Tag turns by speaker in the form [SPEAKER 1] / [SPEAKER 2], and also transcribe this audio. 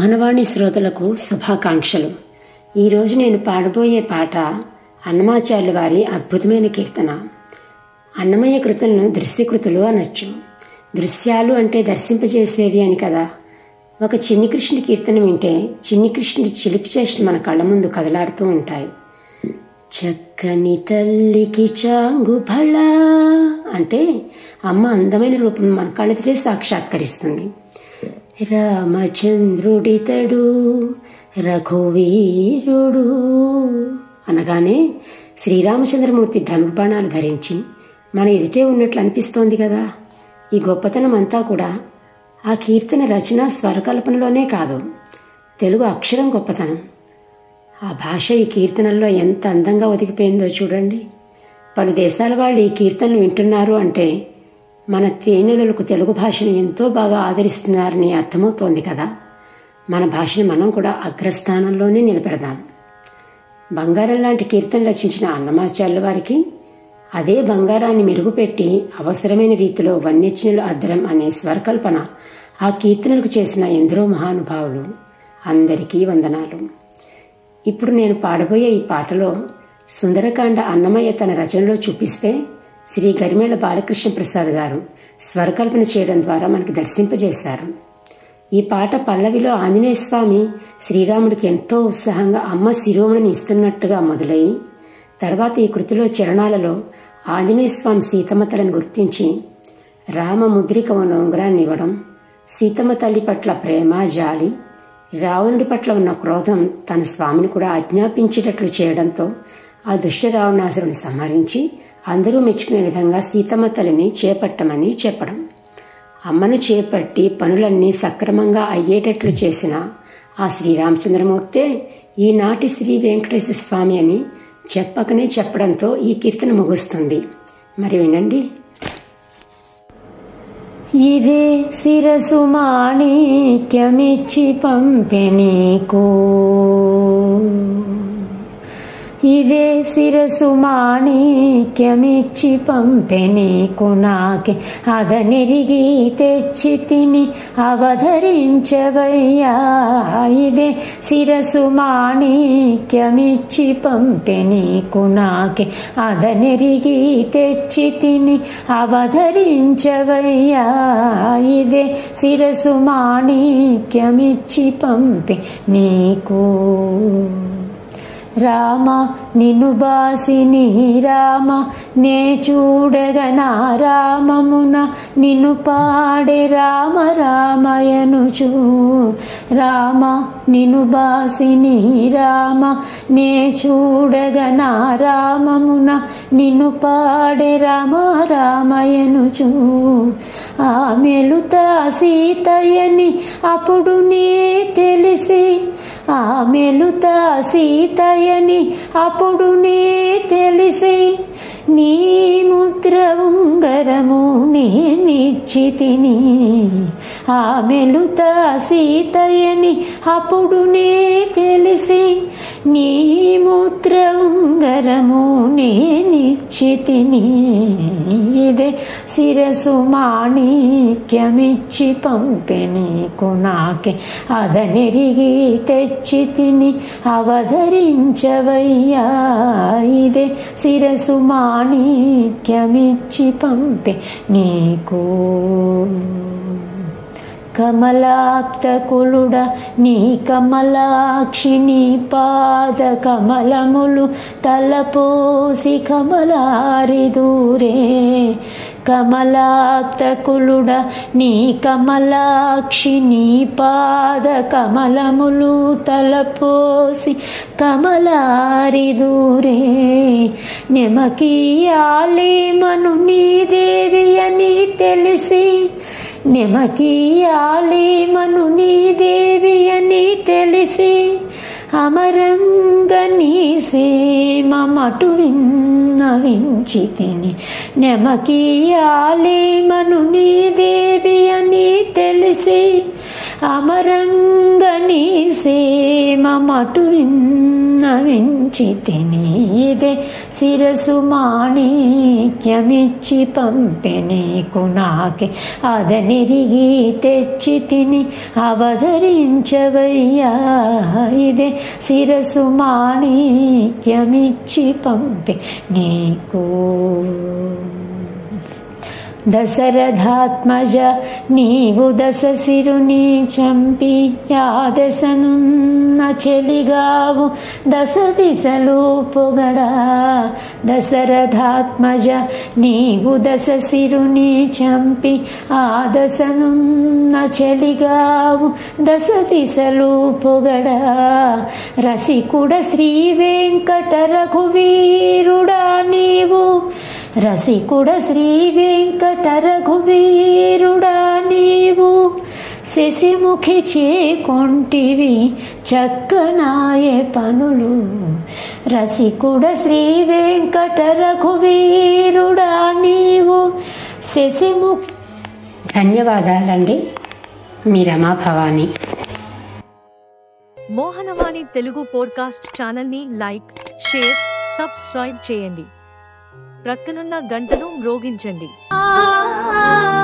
[SPEAKER 1] మోహనవాణి శ్రోతలకు శుభాకాంక్షలు. ఈరోజు నేను పాడబోయే పాట అన్నమాచార్యుల వారి అద్భుతమైన కీర్తన. అన్నమయ్య కృతులను దృశ్యకృతులు అనొచ్చు. దృశ్యాలు అంటే దర్శింపజేసేవి అని కదా. ఒక చిన్ని కృష్ణుడి కీర్తన వింటే చిన్ని కృష్ణుడి చిలిపి చేష్టలు మన కళ్ళ ముందు కదలాడుతూ ఉంటాయి. చక్కని తల్లికి చాంగు భళ అంటే అమ్మ అందమైన రూపం మన కళ్ళెదుటే సాక్షాత్కరిస్తుంది. రామచంద్రుడితడు రఘువీరుడు అనగానే శ్రీరామచంద్రమూర్తి ధనుర్బాణాలు ధరించి మన ఎదుటే ఉన్నట్లు అనిపిస్తోంది కదా. ఈ గొప్పతనం అంతా కూడా ఆ కీర్తన రచన స్వరకల్పనలోనే కాదు, తెలుగు అక్షరం గొప్పతనం. ఆ భాష ఈ కీర్తనల్లో ఎంత అందంగా ఒదిగిపోయిందో చూడండి. పలు దేశాల వాళ్ళు ఈ కీర్తనలు వింటున్నారు అంటే మన తేనెలకు తెలుగు భాషను ఎంతో బాగా ఆదరిస్తున్నారని అర్థమవుతోంది కదా. మన భాషను మనం కూడా అగ్రస్థానంలోనే నిలబెడదాం. బంగారం లాంటి కీర్తన రచించిన అన్నమాచార్యుల వారికి అదే బంగారాన్ని మెరుగుపెట్టి అవసరమైన రీతిలో వన్యజ్ఞులు అద్దరం అనే స్వరకల్పన ఆ కీర్తనలకు చేసిన ఎందరో మహానుభావులు. అందరికీ వందనాలు. ఇప్పుడు నేను పాడబోయే ఈ పాటలో సుందరకాండ అన్నమయ్య తన రచనలో చూపిస్తే శ్రీ గరిమెళ్ల బాలకృష్ణ ప్రసాద్ గారు స్వరకల్పన చేయడం ద్వారా మనకు దర్శింపజేశారు. ఈ పాట పల్లవిలో ఆంజనేయ స్వామి శ్రీరాముడికి ఎంతో ఉత్సాహంగా అమ్మ శిరోమణిని ఇస్తున్నట్టుగా మొదలై తర్వాత ఈ కృతిలో చరణాలలో ఆంజనేయ స్వామి సీతమ్మ తల్లిని గుర్తించి రామ ముద్రిక ఉన్న ఉంగరాన్ని ఇవ్వడం, సీతమ్మ తల్లి పట్ల ప్రేమ జాలి, రావణుడి పట్ల ఉన్న క్రోధం తన స్వామిని కూడా ఆజ్ఞాపించేటట్లు చేయడంతో ఆ దుష్ట రావణాసురుని సంహరించి అందరూ మెచ్చుకునే విధంగా సీతమ్మ తల్లిని చేపట్టమని చెప్పడం. అమ్మను చేపట్టి పనులన్నీ సక్రమంగా అయ్యేటట్లు చేసిన ఆ శ్రీరామచంద్రమూర్తే ఈనాటి శ్రీ వెంకటేశ్వర స్వామి అని చెప్పకనే చెప్పడంతో ఈ కీర్తన ముగుస్తుంది. మరి వినండి. ఇదే శిరసు మాణిక్యమిచ్చి పంపె నీకు, ఇదే శిరసు మాణిక్యమిచ్చి పంపె నీకు నాకే అదనెరిగి తెచ్చి తిని అవధరించవయ్యా. ఇదే శిరసు మాణిక్యమిచ్చి పంపె నీకు నాకే అదనెరిగి తెచ్చి తిని అవధరించవయ్యా. ఇదే శిరసు మాణిక్యమిచ్చి పంపె నీకు. రామ నిన్ను బాసిని రామ నే చూడగనా రామమున నిన్ను పాడే రామ రామయనుచు. రామ నిన్ను బాసిని రామ నే చూడగనా రామమున నిన్ను పాడే రామ రామయనుచు. ఆ మెలుత సీతయని అప్పుడు నీ తెలిసి, ఆ మెలుత సీతయని అప్పుడు నీ తెలిసి నీ ముద్ర ఉంగరము నేనిచ్చి తిని. ఆ మెలుత సీతయని అప్పుడు నీ తెలిసి నీ ముద్ర ఉంగరము నేనిచ్చి తిని. ఇదే శిరసు మాణిక్యమిచ్చి పంపె నీకు నాకే అదనెరిగి తెచ్చి తిని అవధరించవయ్యా. ఇదే శిరసు మాణిక్యమిచ్చి పంపె నీకు. కమలాప్తకులుడ నీ కమలాక్షి నీ పాద కమలములు తలపోసి కమలారి దూరే. కమలాప్తకులుడ నీ కమలాక్షి నీ పాద కమలములు తలపోసి కమలారి దూరే. నెమకీయాలి మను నీ దేవి అని తెలిసి, నెమకీయాలి మను నీ దేవి అని తెలిసి అమరంగ నీ సేమ మటు విన్నవించి తిని. నెమకీయాలి మను నీ దేవి అని తెలిసి
[SPEAKER 2] అమరంగని సేమమటు విన్నవించితినీదే శిరసు మాణిక్యమిచ్చి పంపె నీకు నాకే అదనిరిగి తెచ్చి తిని అవధరించవయ్యా ఇదే శిరసు మాణిక్యమిచ్చి పంపె నీకు. దశరథాత్మజ నీవు దశశిరుని చంపి యాదశనున్న చెలిగావు దశ దిశలు పొగడా. దశరథాత్మజ నీవు దశశిరుని చంపి ఆదశనున్న చెలిగావు దశ దిశలు పొగడా. రసికుడ శ్రీ వెంకట రఘువీరుడా నీవు రసికుడ శ్రీ వెంకట రఘువీరుడా నీవు శశిముఖి చేకొంటివి చక్కనాయే పనులు. రసికుడ శ్రీ వెంకట రఘువీరుడా నీవు శశిముఖి.
[SPEAKER 1] ధన్యవాదాలండి. మీ రమా భవాని.
[SPEAKER 3] మోహనవాణి తెలుగు పోడ్కాస్ట్ ఛానల్ని లైక్, షేర్, సబ్స్క్రైబ్ చేయండి. ప్రక్కనున్న గంటను మ్రోగించండి.